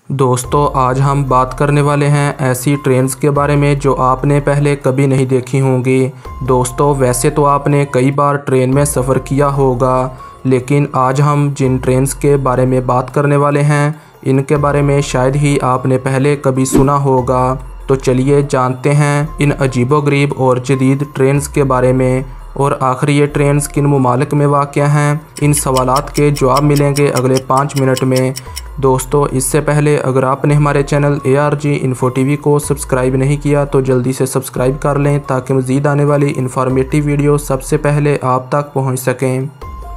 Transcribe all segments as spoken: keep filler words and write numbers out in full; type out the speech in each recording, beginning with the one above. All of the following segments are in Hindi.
दोस्तों आज हम बात करने वाले हैं ऐसी ट्रेन्स के बारे में जो आपने पहले कभी नहीं देखी होंगी। दोस्तों वैसे तो आपने कई बार ट्रेन में सफ़र किया होगा, लेकिन आज हम जिन ट्रेन्स के बारे में बात करने वाले हैं इनके बारे में शायद ही आपने पहले कभी सुना होगा। तो चलिए जानते हैं इन अजीबोगरीब और जदीद ट्रेन्स के बारे में, और आखिर ये ट्रेन्स किन ममालिक में वाक़ हैं। इन सवालात के जवाब मिलेंगे अगले पाँच मिनट में। दोस्तों इससे पहले अगर आपने हमारे channel A R G info T V को सब्सक्राइब नहीं किया तो जल्दी से सब्सक्राइब कर लें ताकि मज़ीद आने वाली इन्फॉर्मेटिव वीडियो सबसे पहले आप तक पहुंच सकें।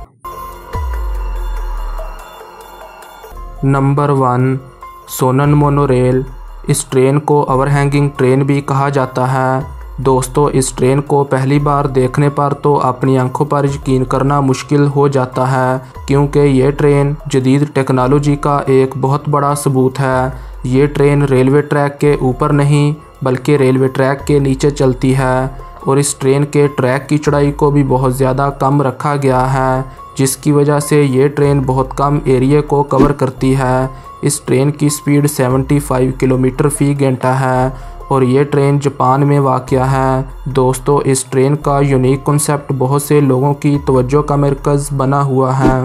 नंबर वन, सोनन मोनोरेल। इस ट्रेन को ओवरहैंगिंग ट्रेन भी कहा जाता है। दोस्तों इस ट्रेन को पहली बार देखने पर तो अपनी आंखों पर यकीन करना मुश्किल हो जाता है, क्योंकि ये ट्रेन जदीद टेक्नोलॉजी का एक बहुत बड़ा सबूत है। ये ट्रेन रेलवे ट्रैक के ऊपर नहीं बल्कि रेलवे ट्रैक के नीचे चलती है, और इस ट्रेन के ट्रैक की चौड़ाई को भी बहुत ज़्यादा कम रखा गया है, जिसकी वजह से ये ट्रेन बहुत कम एरिया को कवर करती है। इस ट्रेन की स्पीड पचहत्तर किलोमीटर फ़ी घंटा है, और ये ट्रेन जापान में वाक़या है। दोस्तों इस ट्रेन का यूनिक कॉन्सेप्ट बहुत से लोगों की तवज्जो का मरकज़ बना हुआ है।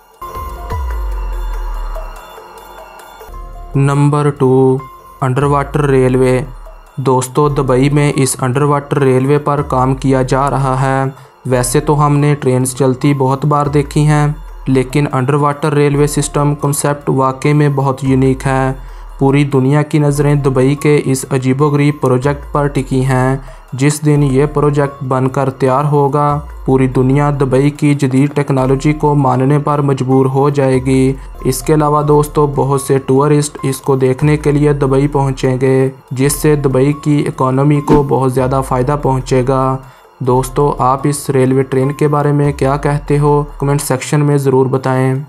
Number two, under water railway. दोस्तों दुबई में इस अंडर वाटर रेलवे पर काम किया जा रहा है। वैसे तो हमने ट्रेन्स चलती बहुत बार देखी हैं, लेकिन under water railway system concept वाकई में बहुत यूनिक है। पूरी दुनिया की नज़रें दुबई के इस अजीबोगरीब प्रोजेक्ट पर टिकी हैं। जिस दिन ये प्रोजेक्ट बनकर तैयार होगा पूरी दुनिया दुबई की जदीद टेक्नोलॉजी को मानने पर मजबूर हो जाएगी। इसके अलावा दोस्तों बहुत से टूरिस्ट इसको देखने के लिए दुबई पहुंचेंगे, जिससे दुबई की इकोनॉमी को बहुत ज़्यादा फ़ायदा पहुंचेगा। दोस्तों आप इस रेलवे ट्रेन के बारे में क्या कहते हो, कमेंट सेक्शन में ज़रूर बताएं।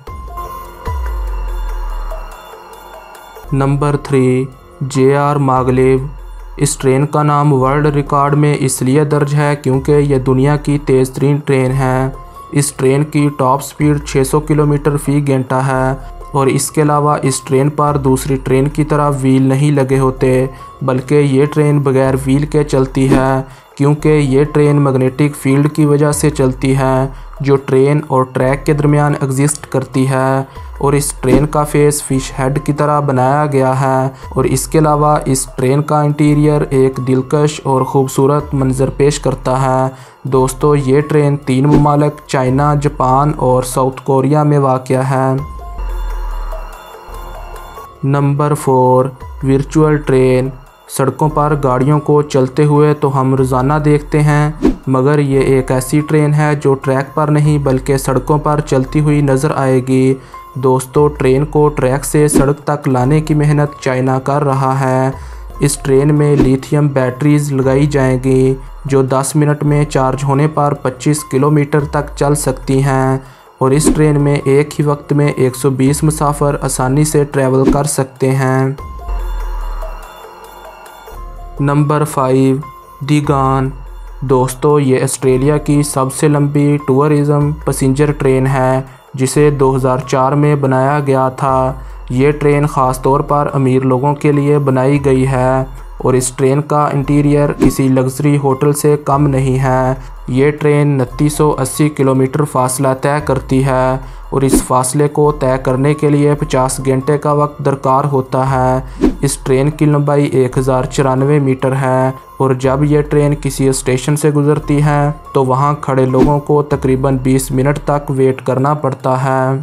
Number three, J R maglev. इस ट्रेन का नाम वर्ल्ड रिकॉर्ड में इसलिए दर्ज है क्योंकि यह दुनिया की तेज़ तरीन ट्रेन है। इस ट्रेन की टॉप स्पीड छह सौ किलोमीटर फ़ी घंटा है, और इसके अलावा इस ट्रेन पर दूसरी ट्रेन की तरह व्हील नहीं लगे होते, बल्कि ये ट्रेन बगैर व्हील के चलती है, क्योंकि ये ट्रेन मैग्नेटिक फील्ड की वजह से चलती है जो ट्रेन और ट्रैक के दरमियान एग्जिस्ट करती है। और इस ट्रेन का फेस फिश हेड की तरह बनाया गया है, और इसके अलावा इस ट्रेन का इंटीरियर एक दिलकश और ख़ूबसूरत मंजर पेश करता है। दोस्तों ये ट्रेन तीन ममालिक चाइना, जापान और साउथ कोरिया में वाक़या है। Number four, virtual train. सड़कों पर गाड़ियों को चलते हुए तो हम रोज़ाना देखते हैं, मगर ये एक ऐसी ट्रेन है जो ट्रैक पर नहीं बल्कि सड़कों पर चलती हुई नज़र आएगी। दोस्तों ट्रेन को ट्रैक से सड़क तक लाने की मेहनत चाइना कर रहा है। इस ट्रेन में लिथियम बैटरीज लगाई जाएंगी जो दस मिनट में चार्ज होने पर पच्चीस किलोमीटर तक चल सकती हैं, और इस ट्रेन में एक ही वक्त में एक सौ बीस मुसाफिर आसानी से ट्रैवल कर सकते हैं। Number five, the Ghan. दोस्तों ये ऑस्ट्रेलिया की सबसे लंबी टूरिज़्म पैसेंजर ट्रेन है, जिसे दो हज़ार चार में बनाया गया था। ये ट्रेन ख़ास तौर पर अमीर लोगों के लिए बनाई गई है, और इस ट्रेन का इंटीरियर किसी लग्जरी होटल से कम नहीं है। ये ट्रेन उनतीस सौ अस्सी किलोमीटर फासला तय करती है, और इस फासले को तय करने के लिए पचास घंटे का वक्त दरकार होता है। इस ट्रेन की लंबाई एक हज़ार चौरानवे मीटर है, और जब यह ट्रेन किसी स्टेशन से गुजरती है तो वहां खड़े लोगों को तकरीबन बीस मिनट तक वेट करना पड़ता है।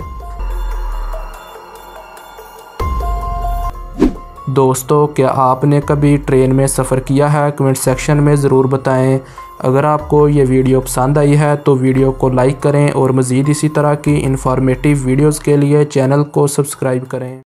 दोस्तों क्या आपने कभी ट्रेन में सफ़र किया है, कमेंट सेक्शन में ज़रूर बताएं। अगर आपको ये वीडियो पसंद आई है तो वीडियो को लाइक करें, और मज़ीद इसी तरह की इन्फॉर्मेटिव वीडियोज़ के लिए चैनल को सब्सक्राइब करें।